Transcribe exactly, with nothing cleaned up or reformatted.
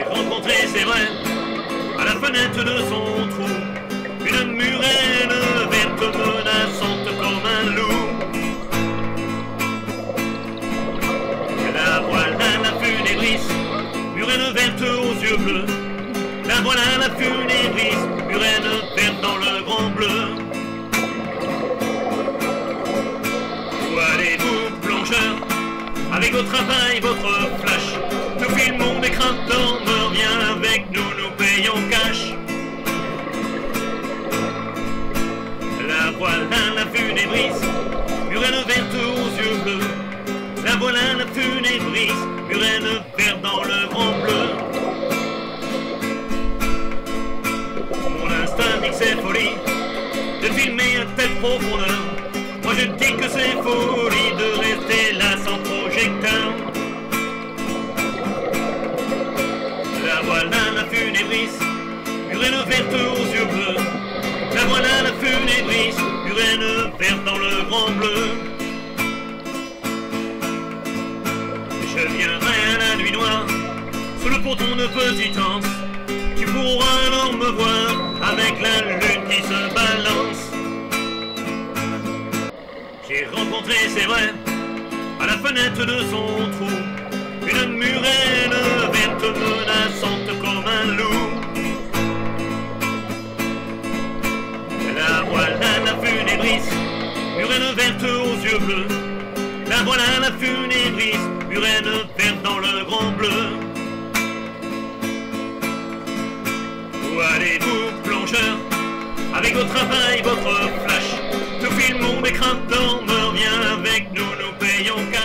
rencontré, c'est vrai, à la fenêtre de son trou, une murène verte menaçante comme un loup. La voilà la funébris, murène verte aux yeux bleus. La voilà la funébris, murène verte dans le grand bleu. Où allez-vous, plongeurs, avec votre appareil, votre flash? Nous filmons des crânes dormeurs, viens avec nous, nous payons cash. La voilà la funébris, murène verte aux yeux bleus. La voilà la funébris, murène verte dans le grand bleu. Mon instinct dit que c'est folie de filmer à telle profondeur. Moi je dis que c'est folie de rester là sans projecteur. La voilà la funébris, murène verte aux yeux bleus. La voilà la funébris, murène verte dans le grand bleu. Je viendrai à la nuit noire, sous le ponton de Petitance. Tu pourras alors me voir, avec la lune qui se balance. J'ai rencontré, c'est vrai, à la fenêtre de son trou, une murène verte menaçante comme un loup. La voilà la funébris, murène verte aux yeux bleus. La voilà la funébris, murène verte dans le grand bleu. Où allez-vous, plongeurs, avec votre appareil, votre flash? Nous filmons des crânes dormeurs, viens avec nous, nous payons cash.